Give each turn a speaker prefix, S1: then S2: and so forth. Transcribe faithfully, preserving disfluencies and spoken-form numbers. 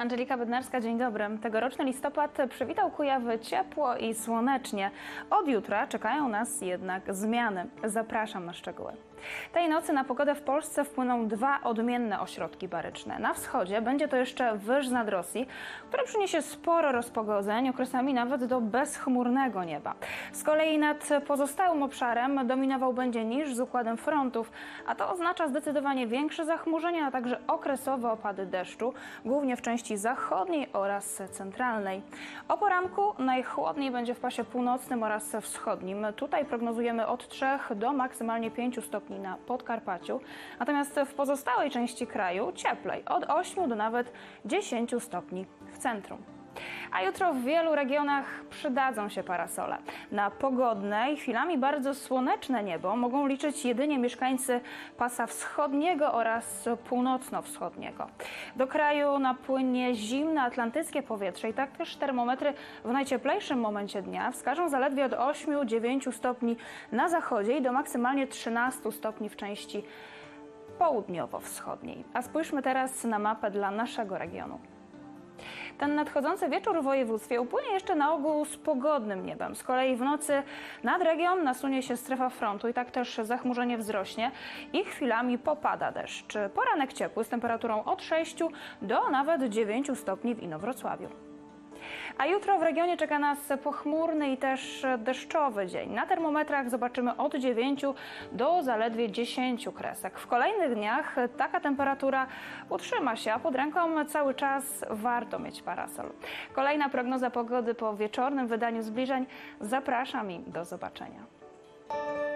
S1: Angelika Bednarska, dzień dobry. Tegoroczny listopad przywitał Kujawy ciepło i słonecznie. Od jutra czekają nas jednak zmiany. Zapraszam na szczegóły. Tej nocy na pogodę w Polsce wpłyną dwa odmienne ośrodki baryczne. Na wschodzie będzie to jeszcze wyż nad Rosji, który przyniesie sporo rozpogodzeń, okresami nawet do bezchmurnego nieba. Z kolei nad pozostałym obszarem dominował będzie niż z układem frontów, a to oznacza zdecydowanie większe zachmurzenie, a także okresowe opady deszczu, głównie w części zachodniej oraz centralnej. O poranku najchłodniej będzie w pasie północnym oraz wschodnim. Tutaj prognozujemy od trzech do maksymalnie pięciu stopni na Podkarpaciu, natomiast w pozostałej części kraju cieplej, od ośmiu do nawet dziesięciu stopni w centrum. A jutro w wielu regionach przydadzą się parasole. Na pogodne i chwilami bardzo słoneczne niebo mogą liczyć jedynie mieszkańcy pasa wschodniego oraz północno-wschodniego. Do kraju napłynie zimne atlantyckie powietrze i tak też termometry w najcieplejszym momencie dnia wskażą zaledwie od ośmiu do dziewięciu stopni na zachodzie i do maksymalnie trzynastu stopni w części południowo-wschodniej. A spójrzmy teraz na mapę dla naszego regionu. Ten nadchodzący wieczór w województwie upłynie jeszcze na ogół z pogodnym niebem. Z kolei w nocy nad region nasunie się strefa frontu i tak też zachmurzenie wzrośnie i chwilami popada deszcz. Poranek ciepły z temperaturą od sześciu do nawet dziewięciu stopni w Inowrocławiu. A jutro w regionie czeka nas pochmurny i też deszczowy dzień. Na termometrach zobaczymy od dziewięciu do zaledwie dziesięciu kresek. W kolejnych dniach taka temperatura utrzyma się, a pod ręką cały czas warto mieć parasol. Kolejna prognoza pogody po wieczornym wydaniu zbliżeń. Zapraszam i do zobaczenia.